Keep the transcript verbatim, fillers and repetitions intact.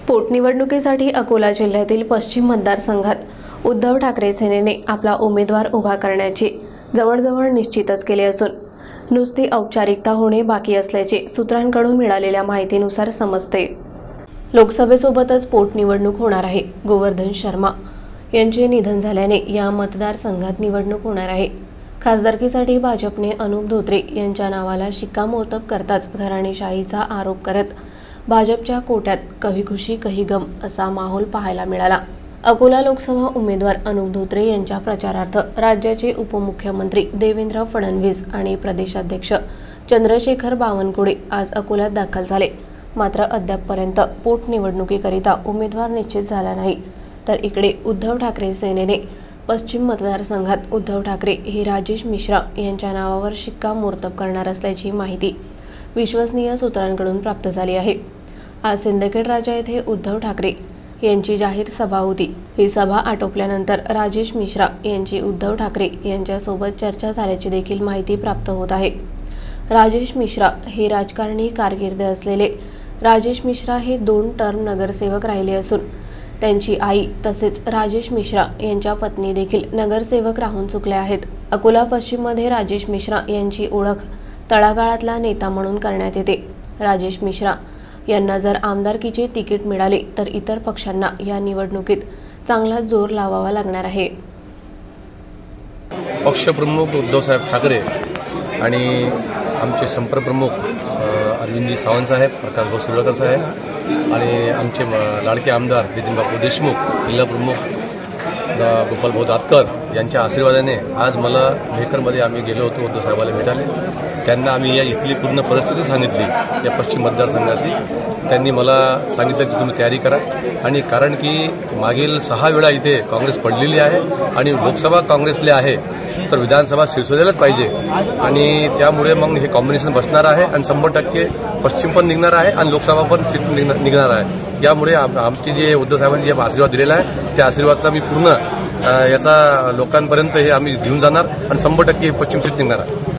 पोटनिवडणुकीसाठी अकोला जिल्ह्यातील पश्चिम मतदारसंघात उद्धव ठाकरे सेनेने आपला उमेदवार उभा करण्याची जवळजवळ निश्चितच केले असून नुसती औपचारिकता होणे बाकी असल्याचे सूत्रांकडून मिळालेल्या माहितीनुसार समजते। लोकसभेसोबतच पोटनिवडणूक होणार आहे। गोवर्धन शर्मा यांचे निधन झाल्याने या मतदारसंघात निवडणूक होणार आहे। खासदारकीसाठी भाजपने अनुप धोत्रे यांच्या नावाला शिक्कामोर्तब करताच घराणेशाहीचा आरोप करत भाजपच्या कोट्यात कही खुशी कही गम असा माहोल पाहायला मिळाला। अकोला लोकसभा उमेदवार अनुप धोत्रे यांच्या प्रचारार्थ राज्याचे उपमुख्यमंत्री देवेंद्र फडणवीस आणि प्रदेशाध्यक्ष चंद्रशेखर बावनकुळे आज अकोल्यात दाखल झाले। मात्र अद्यापपर्यंत पोटनिवडणुकीकरिता उमेदवार निश्चित झाला नाही। तर इकडे उद्धव ठाकरे सेनेने पश्चिम मतदारसंघात उद्धव ठाकरे हे राजेश मिश्रा यांच्या नावावर शिक्कामोर्तब करणार असल्याची माहिती विश्वसनीय सूत्रांकडून प्राप्त झाली आहे। आज सिंदखेड राजा येथे उद्धव ठाकरे यांची जाहीर सभा होती। ही सभा आटोपल्यानंतर राजेश मिश्रा यांची उद्धव ठाकरे यांच्यासोबत चर्चा झाल्याची देखील माहिती प्राप्त होत आहे। राजेश मिश्रा हे राजकारणी कारकीर्द असलेले राजेश मिश्रा हे दोन टर्म नगरसेवक राहिले असून त्यांची आई तसेच राजेश मिश्रा यांच्या पत्नी देखील नगरसेवक राहून चुकल्या आहेत। अकोला पश्चिममध्ये राजेश मिश्रा यांची ओळख तळागाळातला नेता म्हणून करण्यात येते। राजेश मिश्रा यांना जर आमदारकीचे तिकीट मिळाले तर इतर पक्षांना या निवडणुकीत चांगला जोर लावावा लागणार आहे। पक्षप्रमुख उद्धवसाहेब ठाकरे आणि आमचे संपर्क प्रमुख अरविंदजी सावंत साहेब, प्रकाश भाऊ सुरळकर साहेब आणि आमचे लाडके आमदार नितीन बापू देशमुख, जिल्हा प्रमुख गोपाल भाऊ दातकर यांच्या आशीर्वादाने आज मला मेहकरमध्ये आम्ही गेलो होतो उद्धव साहेबाला भेटायला। त्यांना आम्ही या इथली पूर्ण परिस्थिती सांगितली या पश्चिम मतदारसंघाची। त्यांनी मला सांगितलं की तुम्ही तयारी करा आणि कारण की मागील सहा वेळा इथे काँग्रेस पडलेली आहे आणि लोकसभा काँग्रेसले आहे तर विधानसभा शिवसेनेलाच पाहिजे आणि त्यामुळे मग हे कॉम्बिनेशन बसणार आहे आणि शंभर टक्के पश्चिम पण निघणार आहे आणि लोकसभा पण सीट निघणार आहे। यामुळे आमची जे उद्धव साहेबांनी जे आशीर्वाद दिलेला आहे त्या आशीर्वादाचा मी पूर्ण याचा लोकांपर्यंत हे आम्ही घेऊन जाणार आणि शंभर टक्के पश्चिम सीट निघणार आहे।